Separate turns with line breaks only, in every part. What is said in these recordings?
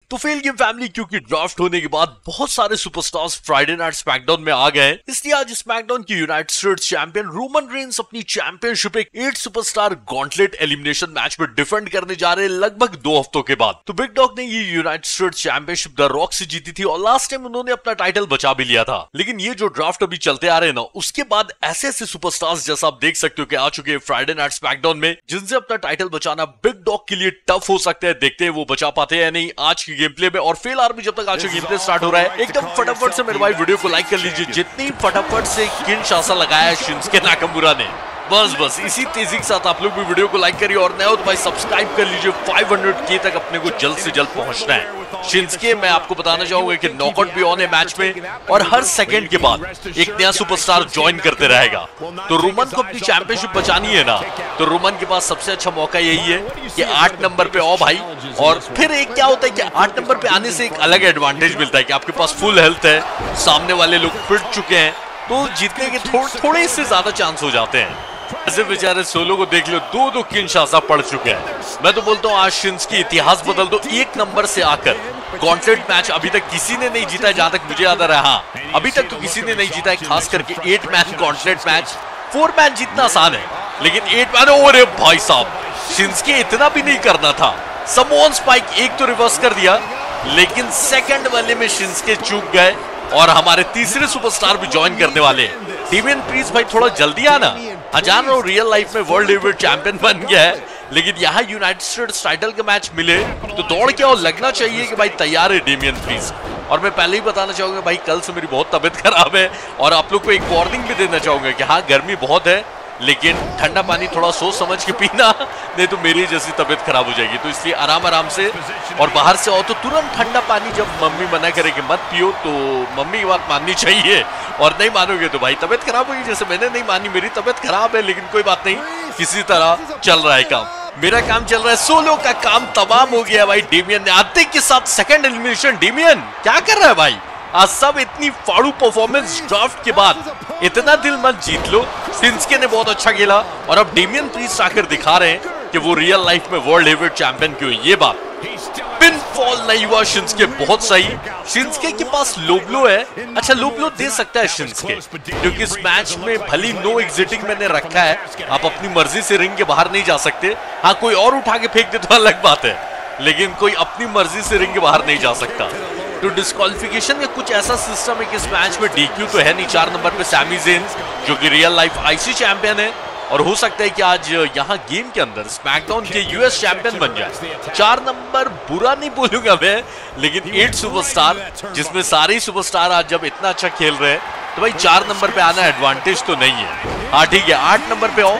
तो fail game family, क्योंकि draft होने के बाद बहुत सारे सुपरस्टार्स फ्राइडे नाइट स्मैकडाउन में आ गए, इसलिए आज स्मैकडाउन के United States champion Roman Reigns अपनी चैंपियनशिप एक 8 सुपरस्टार गॉन्टलेट एलिमिनेशन मैच में डिफेंड करने जा रहे हैं लगभग 2 हफ्तों के बाद। तो बिग डॉग ने ये United States championship the Rock से जीती थी और लास्ट टाइम उन्होंने अपना टाइटल बचा भी लिया था। लेकिन ये जो ड्राफ्ट अभी चलते आ रहे हैं ना, उसके बाद ऐसे ऐसे सुपरस्टार्स जैसा आप देख सकते हो कि आ चुके हैं फ्राइडे नाइट स्मैकडाउन में, जिनसे अपना टाइटल बचाना बिग डॉग के लिए टफ हो सकता है। देखते हैं वो बचा पाते हैं या नहीं आज की गेम प्ले में। और फेल आर्मी जब तक आज गेम प्ले स्टार्ट हो रहा है, एकदम फटाफट से मेरे भाई वीडियो को लाइक कर लीजिए। जितनी फटाफट से किनशासा लगाया है शिंसुके नाकामुरा ने, बस इसी तेजी के साथ आप लोग भी वीडियो को लाइक करिए और नए हो तो भाई सब्सक्राइब कर लीजिए। 500K तक अपने को जल्द से जल्द पहुंचना है। शिंसुके, मैं आपको बताना चाहूंगा कि नॉकआउट भी ऑन है मैच में और हर सेकंड के बाद एक नया सुपरस्टार ज्वाइन करते रहेगा। तो रोमन को अपनी चैंपियनशिप बचानी है ना, तो रोमन के पास सबसे अच्छा मौका यही है कि 8 नंबर पे आओ भाई। और फिर एक क्या होता है कि 8 नंबर पे आने से एक अलग एडवांटेज मिलता है कि आपके पास फुल हेल्थ है, सामने वाले लोग फिट चुके हैं, तो जीतने के थोड़े से ज्यादा चांस हो जाते हैं। ऐसे बेचारे सोलो को देख लो, 2 किनशासा पड़ चुके हैं। मैं तो बोलता हूँ आज शिंसुके इतिहास बदल दो। 1 नंबर से आकर गॉन्टलेट मैच अभी तक किसी ने नहीं जीता है, जहां तक मुझे याद आ रहा है। अभी तक तो किसी ने नहीं जीता है, खास करके 8 मैन गॉन्टलेट मैच। 4 मैन जीतना आसान है, लेकिन 8 मैन, ओरे भाई साहब, शिंसुके इतना भी नहीं करना था। समोन स्पाइक एक तो रिवर्स कर दिया, लेकिन सेकंड वाले में शिंसुके चूक गए और हमारे तीसरे सुपरस्टार भी ज्वाइन करने वाले हैं। डेमियन प्रीस्ट भाई थोड़ा जल्दी आना। जान रहा हूं रियल लाइफ में वर्ल्ड हेवीवेट चैंपियन बन गया है, लेकिन यहाँ यूनाइटेड स्टेट्स टाइटल का मैच मिले तो दौड़ के और लगना चाहिए कि भाई तैयार है डेमियन प्रीस्ट। और मैं पहले ही बताना चाहूंगा भाई, कल से मेरी बहुत तबीयत खराब है और आप लोग को एक वार्निंग भी देना चाहूंगा कि हाँ गर्मी बहुत है, लेकिन ठंडा पानी थोड़ा सोच समझ के पीना, नहीं तो मेरी जैसी तबीयत खराब हो जाएगी। तो इसलिए आराम से, और बाहर से आओ तो तुरंत ठंडा पानी, जब मम्मी मना करे कि मत पियो तो मम्मी की बात माननी चाहिए, और नहीं मानोगे तो भाई तबीयत खराब होगी। जैसे मैंने नहीं मानी, मेरी तबीयत खराब है, लेकिन कोई बात नहीं, किसी तरह चल रहा है काम। मेरा काम चल रहा है, सोलो का काम तमाम हो गया भाई। डेमियन ने आते के साथ सेकंड एलिमिनेशन। डेमियन क्या कर रहा है भाई आज? सब इतनी फाड़ू परफॉर्मेंस ड्राफ्ट के बाद, इतना दिल मत जीत लो। शिंसुके ने बहुत अच्छा खेला और अब डेमियन प्रीस्ट आकर दिखा रहे हैं कि वो रियल लाइफ में वर्ल्ड हेवीवेट चैंपियन क्यों है। ये बात पिन फॉल नहीं हुआ शिंसुके, बहुत सही। शिंसुके के पास लोब्लो है, अच्छा लोब्लो दे सकता है शिंसुके, क्योंकि इस मैच में भली नो एग्जिटिंग मैंने रखा है। आप अपनी मर्जी से रिंग के बाहर नहीं जा सकते। हाँ कोई और उठा के फेंक दे तो अलग बात है, लेकिन कोई अपनी मर्जी से रिंग के बाहर नहीं जा सकता। तो डिस्क्वालिफिकेशन का कुछ ऐसा सिस्टम है कि इस मैच में डीक्यू तो है नहीं। 4 नंबर पे सैमी ज़ेन, जो कि रियल लाइफ आईसी चैंपियन है, और हो सकता है कि आज यहाँ गेम के अंदर स्मैकडाउन के यूएस चैंपियन बन जाए। 4 नंबर बुरा नहीं बोलूंगा मैं, लेकिन 8 सुपरस्टार, जिसमें सारे ही सुपरस्टार आज जब इतना अच्छा खेल रहे हैं, तो भाई 4 नंबर पे आना एडवांटेज तो नहीं है। हाँ ठीक है, 8 नंबर पे आओ,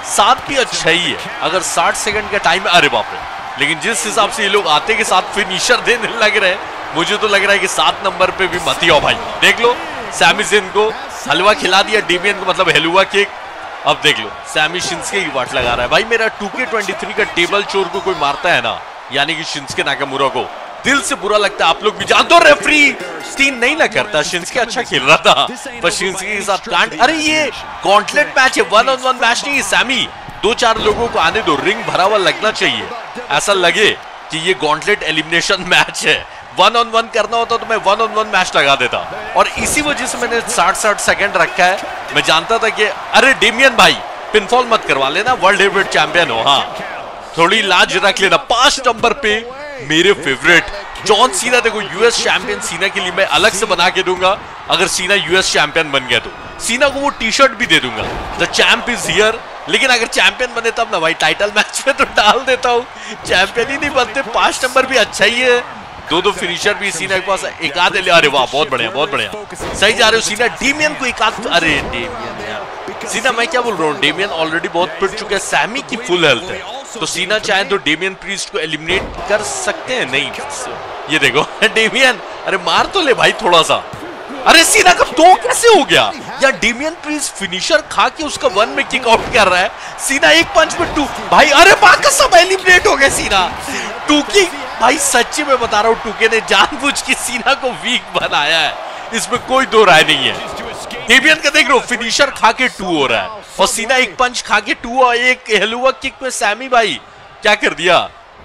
7 भी अच्छा ही है अगर 60 सेकंड का टाइम है। अरे बाप रे, लेकिन जिस हिसाब से ये लोग आते के साथ फिनिशर देने लग रहे हैं, मुझे तो लग रहा है कि 7 नंबर पे भी मत ही आओ भाई। देख लो सैमी ज़ेन को हलवा खिला दिया, डेमियन को मतलब हलवा केक। अब देख लो सैमी शिंसुके की वाट लगा रहा है भाई। मेरा 2K23 का टेबल चोर को कोई मारता है ना, यानी कि शिंसुके नाकामुरा को, दिल से बुरा लगता है। आप लोग भी जानते हो रेफरी स्टीन नहीं ना करता। शिंसुके अच्छा खेल रहा था, पर शिंसुके के साथ कांड। अरे ये गॉन्टलेट मैच है, 1-on-1 मैच नहीं है। सैमी 2-4 लोगों को आने दो, रिंग भरा हुआ लगना चाहिए, ऐसा लगे कि ये गॉन्टलेट एलिमिनेशन मैच है। 1-on-1 करना होता तो मैं 1-on-1 मैच लगा देता, और इसी वजह से मैंने 60 सेकंड रखा है। मैं जानता था कि अरे डेमियन भाई पिनफॉल मत करवा लेना, वर्ल्ड हेवीवेट चैंपियन हो, हाँ थोड़ी लाज रख लेना। 5 नंबर पे मेरे फेवरेट जॉन सीना। देखो यूएस चैंपियन सीना के लिए मैं अलग से बना के दूंगा, अगर सीना यूएस चैंपियन बन गया तो सीना को वो टी शर्ट भी दे दूंगा, द चैंप इज हियर। लेकिन अगर चैंपियन बने तब ना भाई, टाइटल मैच में तो डाल देता हूँ, चैंपियन ही नहीं बनते। 5 नंबर भी अच्छा ही है, 2 फिनिशर भी सीना के पास, एक आध ले। अरे वाह बहुत बढ़िया सही जा रहे हो सीना। डेमियन को एक आध, अरे डेमियन यार, सीना मैं क्या बोल रहा हूँ, डेमियन ऑलरेडी बहुत पिट चुका है। सैमी की फुल हेल्थ है, तो सीना चाहे तो डेमियन प्रीस्ट को एलिमिनेट कर सकते हैं। नहीं, ये देखो डेमियन, अरे मार तो ले भाई थोड़ा सा। अरे सीना का 2 कैसे हो गया यार? डेमियन प्रीस्ट फिनिशर खा के उसका 1 में किक आउट कर रहा है, सीना एक पंच में 2 भाई। अरे बाकी सब एलिमिनेट हो गए सीना। 2 की भाई सच्ची में बता रहा हूँ, 2K ने जानबूझ के सीना को वीक बनाया है, इसमें कोई दो राय नहीं है। डेमियन का देख रहे हो फिनिशर खा के 2 हो रहा है, और सीना एक पंच खा के 2 और एक हलवा किक में सैमी भाई क्या कर दिया।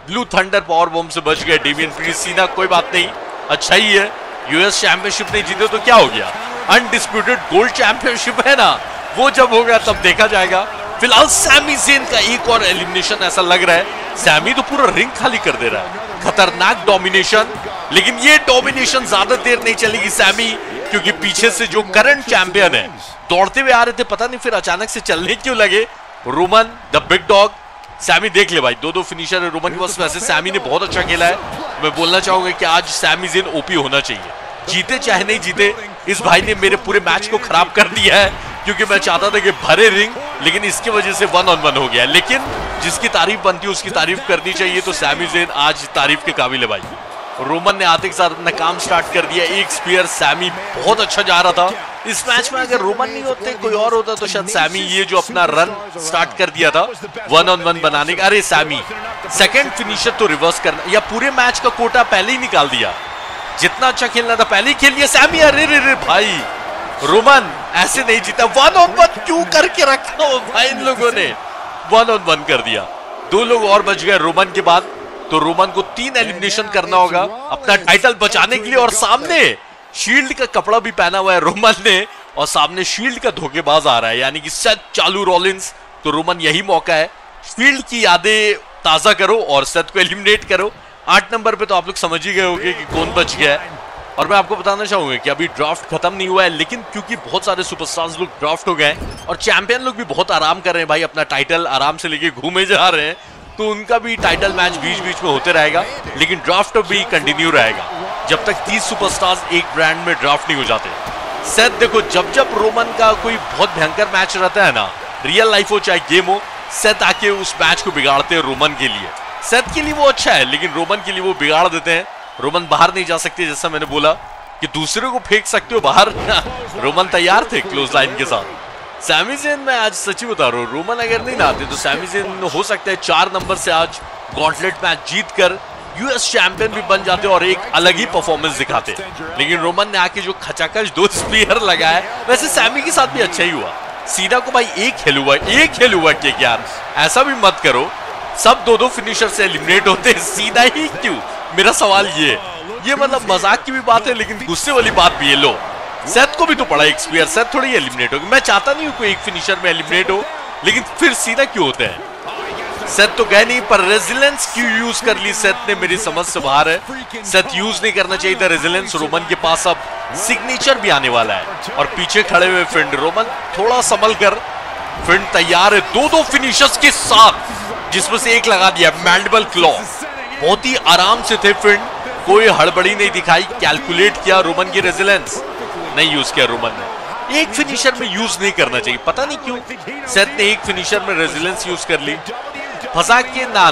ब्लू थंडर पावर बॉम्ब से बच गए डेमियन प्रीस्ट। सीना कोई बात नहीं, अच्छा ही है, यूएस चैंपियनशिप नहीं जीते तो क्या हो गया, अनडिस्प्यूटेड गोल्ड चैंपियनशिप है ना, वो जब होगा तब देखा जाएगा। फिलहाल सैमी ज़ेन का एक और एलिमिनेशन ऐसा लग रहा है, सैमी तो पूरा रिंग खाली कर दे रहा है, खतरनाक डोमिनेशन। लेकिन ये डोमिनेशन ज्यादा देर नहीं चलेगी सैमी, क्योंकि पीछे से जो करंट चैंपियन है दौड़ते हुए आ रहे थे, पता नहीं फिर अचानक से चलने क्यों लगे, Roman the Big Dog. Sami देख ले भाई, दो फिनिशर है रोमन के पास। वैसे सैमी ने बहुत अच्छा खेला है, मैं बोलना चाहूंगा कि आज सैमी ज़ेन ओपी होना चाहिए, जीते चाहे नहीं जीते। इस भाई ने मेरे पूरे मैच को खराब कर दिया है, क्योंकि मैं चाहता था कि भरे रिंग, लेकिन इसकी वजह से 1-on-1 हो गया। लेकिन जिसकी तारीफ बनती है उसकी तारीफ करनी चाहिए, तो सैमी ज़ेन आज तारीफ के काबिल है भाई। रोमन ने आते के साथ अपना काम स्टार्ट कर दिया, एक स्पीयर, सैमी बहुत अच्छा जा रहा था। इस मैच में अगर रोमन नहीं होते, कोई और होता, तो शायद सैमी ये जो अपना रन स्टार्ट कर दिया था 1-on-1 बनाने का। अरे सैमी सेकंड फिनिशर तो रिवर्स करना, या पूरे मैच का कोटा पहले ही निकाल दिया, जितना अच्छा खेलना था पहले ही खेल लिया सैमी। अरे रे रे भाई, रोमन ऐसे नहीं जीता, 1-on-1 क्यों करके रखा हो भाई, इन लोगों ने 1-on-1 कर दिया। 2 लोग और बच गए रोमन के बाद, तो रोमन को 3 एलिमिनेशन करना होगा अपना टाइटल बचाने के लिए। और सामने शील्ड का कपड़ा भी पहना हुआ है रोमन ने, और सामने शील्ड का धोखेबाज आ रहा है, यानी कि सेथ चालू रॉलिंस। तो रोमन यही मौका है, शील्ड की यादें ताजा करो और सेथ को एलिमिनेट करो। 8 नंबर पे तो आप लोग समझ ही गए होंगे कि कौन बच गया है। और मैं आपको बताना चाहूंगा कि अभी ड्राफ्ट खत्म नहीं हुआ है, लेकिन क्योंकि बहुत सारे सुपरस्टार्स लोग ड्राफ्ट हो गए और चैंपियन लोग भी बहुत आराम कर रहे हैं भाई, अपना टाइटल आराम से लेके घूमे जा रहे हैं, तो उनका भी टाइटल मैच बीच बीच में होते रहेगा। लेकिन ड्राफ्ट भी कंटिन्यू रहेगा जब तक 30 सुपरस्टार्स एक ब्रांड में ड्राफ्ट नहीं हो जाते। सेथ देखो, जब जब रोमन का कोई बहुत भयंकर मैच रहता है ना, रियल लाइफ हो चाहे गेम हो, सेथ आके उस मैच को बिगाड़ते हैं रोमन के लिए। सेथ के लिए वो अच्छा है, लेकिन रोमन के लिए वो बिगाड़ देते हैं। रोमन बाहर नहीं जा सकते, जैसा मैंने बोला कि दूसरे को फेंक सकते हो बाहर रोमन तैयार थे क्लोज लाइन के साथ। सैमी ज़ेन मैं आज सच्ची बता रहा हूँ, रोमन अगर नहीं आते तो सैमी ज़ेन हो सकता है 4 नंबर से आज गॉन्टलेट मैच जीतकर यूएस चैंपियन भी बन जाते और एक अलग ही परफॉर्मेंस दिखाते। लेकिन रोमन ने आके जो खचाखच 2 स्पीयर लगाया, वैसे सैमी के साथ भी अच्छा ही हुआ। सीना को भाई एक खेल हुआ कि यार ऐसा भी मत करो, सब 2-2 फिनिशर से एलिमिनेट होते, सीना ही क्यों, मेरा सवाल ये मतलब मजाक की भी बात है, लेकिन गुस्से वाली बात भी है। लो सेथ को भी तो पड़ा एक स्पीयर, सेथ थोड़ी एलिमिनेट होगी। मैं चाहता नहीं हूं कोई एक फिनिशर में एलिमिनेट हो, लेकिन फिर सीना क्यों होते हैं। सेथ तो गए नहीं, पर रेजिलेंस क्यों यूज कर ली सेथ ने, मेरी समझ से बाहर है। सेथ यूज नहीं करना चाहिए था रेजिलेंस। रोमन के पास अब सिग्नेचर भी आने वाला है और पीछे खड़े हुए फिंड, रोमन थोड़ा संभल कर, फिंड तैयार है 2-2 फिनिशर्स के साथ, जिसमें से एक लगा दिया मैंडिबल क्लॉ। बहुत ही आराम से थे फिंड, कोई हड़बड़ी नहीं दिखाई, कैलकुलेट किया। रोमन की रेजिलेंस नहीं यूज किया रोमन ने, एक फिनिशर में यूज नहीं करना चाहिए, पता नहीं क्यों सेथ ने एक फिनिशर में रेजिलेंस यूज कर ली। फंसा के ना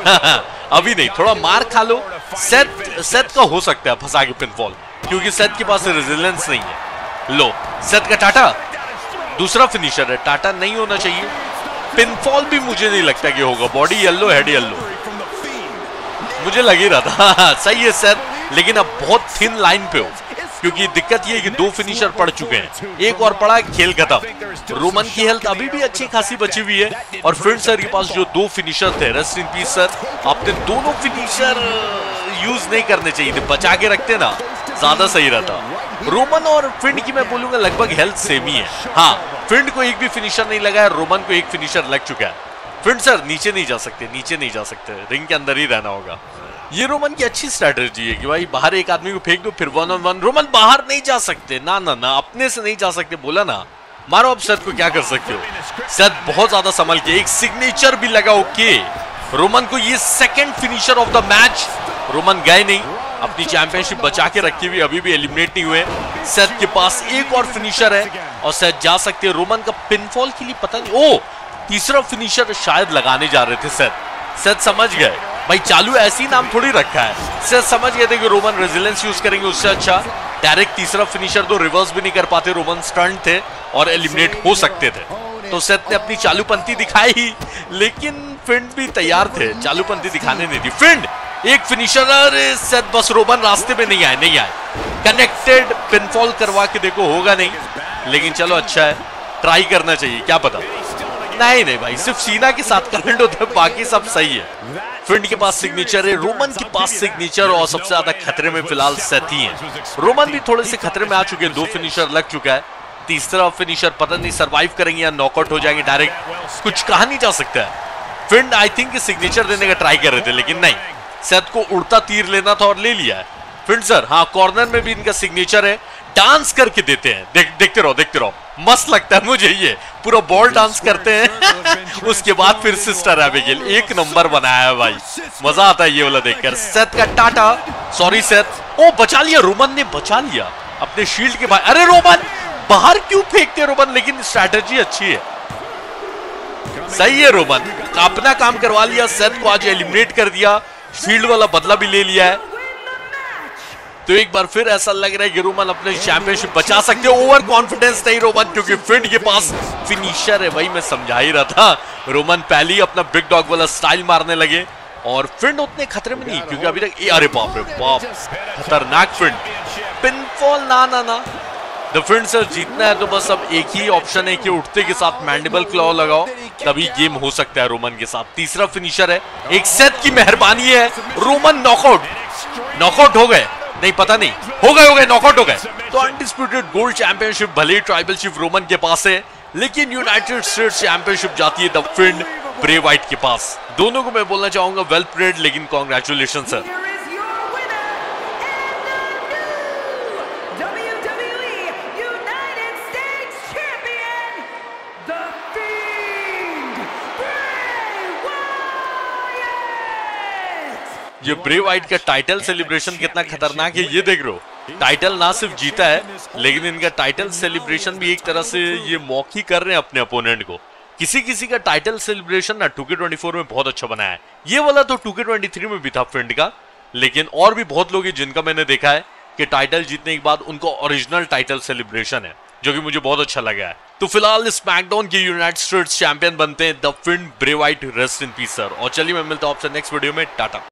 अभी नहीं, थोड़ा मार खा लो। सेथ का हो सकता है फंसा के पिनफॉल, क्योंकि सेथ के पास रेजिलेंस नहीं है। लो सेथ का टाटा दूसरा फिनिशर है, टाटा नहीं होना चाहिए। पिनफॉल भी मुझे नहीं लगता कि होगा, बॉडी येलो हेड येलो मुझे लग ही रहा था सही है सेथ, लेकिन अब बहुत थिन लाइन पे हो, क्योंकि दिक्कत ये है कि 2 फिनिशर पड़ चुके हैं, एक और पड़ा खेल खत्म। रोमन की हेल्थ अभी भी अच्छी खासी बची हुई है, और फिंड सर के पास जो 2 फिनिशर थे, रेस्ट इन पीस सर, आपने दोनों फिनिशर यूज नहीं करने चाहिए थे, बचा के रखते ना ज्यादा सही रहता। रोमन और फिंड की मैं बोलूंगा लगभग हेल्थ सेम ही है। हाँ, फिंड को एक भी फिनिशर नहीं लगा है, रोमन को एक फिनिशर लग चुका है। फिंड सर नीचे नहीं जा सकते, रिंग के अंदर ही रहना होगा। ये रोमन की अच्छी स्ट्रैटेजी है कि भाई बाहर एक आदमी को फेंक दो, फिर 1-on-1। रोमन बाहर नहीं जा सकते, ना अपने से नहीं जा सकते, बोला ना, मारो। अब सेथ को क्या कर सकते हो, सेथ बहुत ज्यादा संभल के, एक सिग्नेचर भी लगा। ओके, रोमन को ये second finisher off the match. Roman गए नहीं, अपनी चैंपियनशिप बचा के रखी हुई, अभी भी एलिमिनेट नहीं हुए। सेथ के पास एक और फिनिशर है और सेथ जा सकते हैं। रोमन का पिनफॉल के लिए पता नहीं, ओ तीसरा फिनिशर शायद लगाने जा रहे थे सेथ समझ गए भाई, चालू ऐसी नाम थोड़ी रखा है। सेथ समझ गए थे कि रोमन रेजिलेंस यूज करेंगे, उससे अच्छा डायरेक्ट तीसरा फिनिशर तो रिवर्स भी नहीं कर पाते, रोमन स्टंट थे और एलिमिनेट हो सकते थे। तो सेथ ने अपनी चालूपंथी दिखाई, लेकिन फिंड भी तैयार थे, चालूपंथी दिखाने नहीं दी। फिंड एक फिनिशर, सेथ बस रोमन रास्ते में नहीं आए, कनेक्टेड पिनफॉल करवा के देखो, होगा नहीं, लेकिन चलो अच्छा है, ट्राई करना चाहिए, क्या पता। नहीं भाई, सिर्फ सीना के साथ करंट होता है, बाकी सब सही है। फिंड के पास सिग्नेचर है, रोमन के पास सिग्नेचर, और सबसे ज्यादा खतरे में फिलहाल सेथ ही है। रोमन भी थोड़े से खतरे में आ चुके हैं, 2 फिनिशर लग चुका है। तीसरा फिनिशर पता नहीं सरवाइव करेंगे या नॉकआउट हो जाएंगे डायरेक्ट, कुछ कहा नहीं जा सकता है। फिंड आई थिंक सिग्नेचर देने का ट्राई कर रहे थे, लेकिन नहीं, सेथ को उड़ता तीर लेना था और ले लिया है। फिंड सर, हाँ, कॉर्नर में भी इनका सिग्नेचर है, डांस करके देते हैं। देखते रहो, मस्त लगता है मुझे ये, पूरा बॉल डांस करते हैं। उसके बाद फिर सिस्टर एबिगेल, एक नंबर बनाया है भाई, मजा आता है ये वाला देखकर। सेथ का टाटा, सॉरी सेथ, ओ बचा लिया, रोमन ने बचा लिया अपने शील्ड के भाई। अरे रोमन बाहर क्यों फेंकते रोमन, लेकिन स्ट्रैटेजी अच्छी है, सही है। रोमन अपना काम करवा लिया, सेथ को आज एलिमिनेट कर दिया, शील्ड वाला बदला भी ले लिया है। तो एक बार फिर ऐसा लग रहा है कि रोमन अपने चैंपियनशिप बचा सकते हैं। ओवर कॉन्फिडेंस नहीं रोमन, क्योंकि फिंड के पास फिनिशर है। भाई मैं समझा ही रहा था, रोमन पहले ही अपना बिग डॉग वाला स्टाइल मारने लगे, और फिंड उतने खतरे में नहीं, क्योंकि अभी तक अरे बाप रे बाप, खतरनाक फिंड, पिनफॉल ना। द फिंड सर जीतना है तो बस अब एक ही ऑप्शन है कि उठते के साथ मैंडिबल क्लॉ लगाओ, तभी गेम हो सकता है रोमन के साथ। तीसरा फिनिशर है, एक सेथ की मेहरबानी है, रोमन नॉकआउट हो गए, नहीं पता नहीं, हो गए नॉकआउट हो गए। तो अनडिस्प्यूटेड गोल्ड चैंपियनशिप भले ही ट्राइबल चीफ रोमन के पास है, लेकिन यूनाइटेड स्टेट्स चैंपियनशिप जाती है द फिंड ब्रे व्हाइट के पास। दोनों को मैं बोलना चाहूंगा वेल प्लेड, लेकिन कॉन्ग्रेचुलेशन सर। ये ब्रे व्हाइट का टाइटल सेलिब्रेशन कितना खतरनाक है ये देख रहे हो। टाइटल ना सिर्फ जीता है, लेकिन इनका टाइटल सेलिब्रेशन भी एक तरह से ये मॉक ही कर रहे हैं अपने अपोनेंट को। किसी का टाइटल सेलिब्रेशन ना 2K24 में बहुत अच्छा बनाया है, ये वाला तो 2K23 में भी था फ्रेंड का, लेकिन और भी बहुत लोग हैं जिनका मैंने देखा है कि टाइटल जीतने के बाद उनको ओरिजिनल टाइटल सेलिब्रेशन है, जो कि मुझे बहुत अच्छा लगा है। तो फिलहाल स्मैकडाउन के यूनाइटेड स्टेट्स चैंपियन बनते हैं the Fiend Bray Wyatt, rest in peace sir. और चलिए मैं मिलता हूं आपसे नेक्स्ट वीडियो में, टाटा।